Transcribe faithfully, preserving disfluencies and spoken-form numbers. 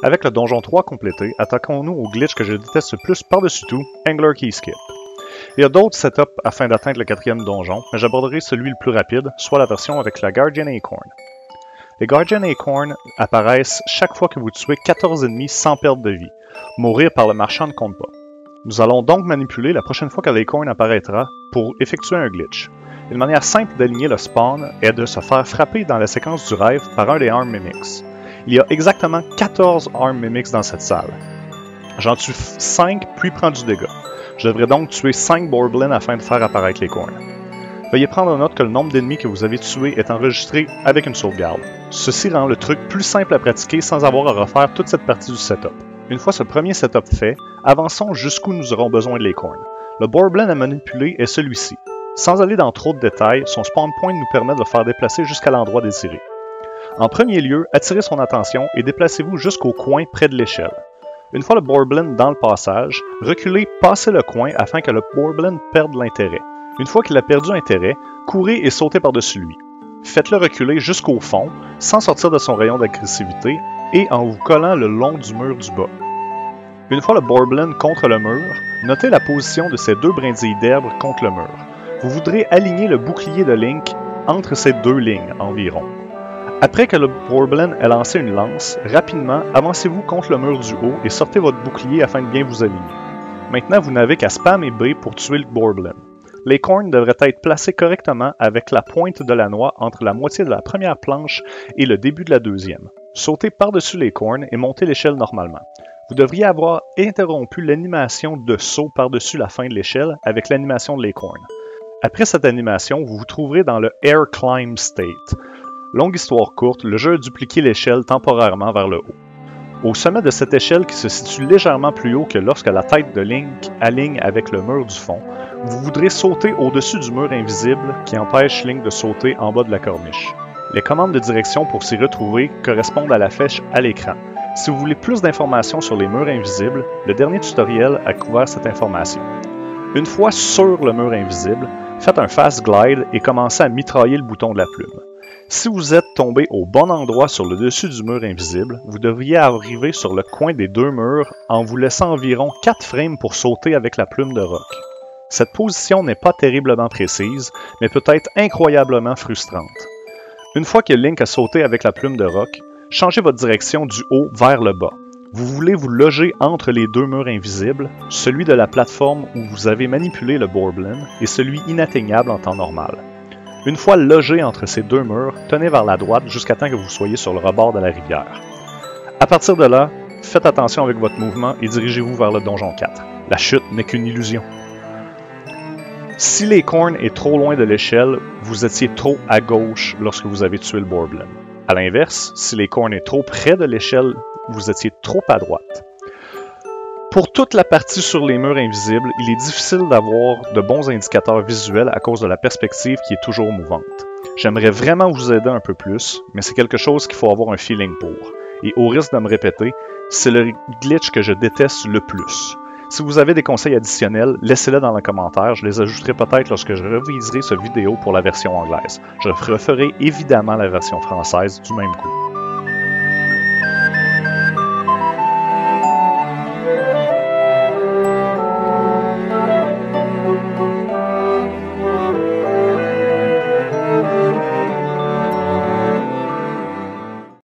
Avec le donjon trois complété, attaquons-nous au glitch que je déteste le plus par-dessus tout, Angler Key Skip. Il y a d'autres setups afin d'atteindre le quatrième donjon, mais j'aborderai celui le plus rapide, soit la version avec la Guardian Acorn. Les Guardian Acorn apparaissent chaque fois que vous tuez quatorze ennemis sans perte de vie. Mourir par le marchand ne compte pas. Nous allons donc manipuler la prochaine fois que l'Acorn apparaîtra pour effectuer un glitch. Une manière simple d'aligner le spawn est de se faire frapper dans la séquence du rêve par un des Arm Mimics. Il y a exactement quatorze Arm Mimics dans cette salle. J'en tue cinq puis prends du dégât. Je devrais donc tuer cinq Borblins afin de faire apparaître l'Acorn. Veuillez prendre note que le nombre d'ennemis que vous avez tués est enregistré avec une sauvegarde. Ceci rend le truc plus simple à pratiquer sans avoir à refaire toute cette partie du setup. Une fois ce premier setup fait, avançons jusqu'où nous aurons besoin de l'Acorn. Le Borblin à manipuler est celui-ci. Sans aller dans trop de détails, son spawn point nous permet de le faire déplacer jusqu'à l'endroit désiré. En premier lieu, attirez son attention et déplacez-vous jusqu'au coin près de l'échelle. Une fois le Borblin dans le passage, reculez, passez le coin afin que le Borblin perde l'intérêt. Une fois qu'il a perdu intérêt, courez et sautez par-dessus lui. Faites-le reculer jusqu'au fond, sans sortir de son rayon d'agressivité et en vous collant le long du mur du bas. Une fois le Borblin contre le mur, notez la position de ces deux brindilles d'herbe contre le mur. Vous voudrez aligner le bouclier de Link entre ces deux lignes environ. Après que le Borblin ait lancé une lance, rapidement avancez-vous contre le mur du haut et sortez votre bouclier afin de bien vous aligner. Maintenant, vous n'avez qu'à spammer B pour tuer le Borblin. L'Acorn devrait être placé correctement avec la pointe de la noix entre la moitié de la première planche et le début de la deuxième. Sautez par-dessus l'Acorn et montez l'échelle normalement. Vous devriez avoir interrompu l'animation de saut par-dessus la fin de l'échelle avec l'animation de l'Acorn. Après cette animation, vous vous trouverez dans le Air Climb State. Longue histoire courte, le jeu a dupliqué l'échelle temporairement vers le haut. Au sommet de cette échelle qui se situe légèrement plus haut que lorsque la tête de Link aligne avec le mur du fond, vous voudrez sauter au-dessus du mur invisible qui empêche Link de sauter en bas de la corniche. Les commandes de direction pour s'y retrouver correspondent à la flèche à l'écran. Si vous voulez plus d'informations sur les murs invisibles, le dernier tutoriel a couvert cette information. Une fois sur le mur invisible, faites un fast glide et commencez à mitrailler le bouton de la plume. Si vous êtes tombé au bon endroit sur le dessus du mur invisible, vous devriez arriver sur le coin des deux murs en vous laissant environ quatre frames pour sauter avec la plume de roc. Cette position n'est pas terriblement précise, mais peut être incroyablement frustrante. Une fois que Link a sauté avec la plume de roc, changez votre direction du haut vers le bas. Vous voulez vous loger entre les deux murs invisibles, celui de la plateforme où vous avez manipulé le Borblin et celui inatteignable en temps normal. Une fois logé entre ces deux murs, tenez vers la droite jusqu'à temps que vous soyez sur le rebord de la rivière. À partir de là, faites attention avec votre mouvement et dirigez-vous vers le donjon quatre. La chute n'est qu'une illusion. Si l'Acorn est trop loin de l'échelle, vous étiez trop à gauche lorsque vous avez tué le Borblin. A l'inverse, si l'Acorn est trop près de l'échelle, vous étiez trop à droite. Pour toute la partie sur les murs invisibles, il est difficile d'avoir de bons indicateurs visuels à cause de la perspective qui est toujours mouvante. J'aimerais vraiment vous aider un peu plus, mais c'est quelque chose qu'il faut avoir un feeling pour. Et au risque de me répéter, c'est le glitch que je déteste le plus. Si vous avez des conseils additionnels, laissez-les dans les commentaires, je les ajouterai peut-être lorsque je reviserai cette vidéo pour la version anglaise. Je referai évidemment la version française du même coup.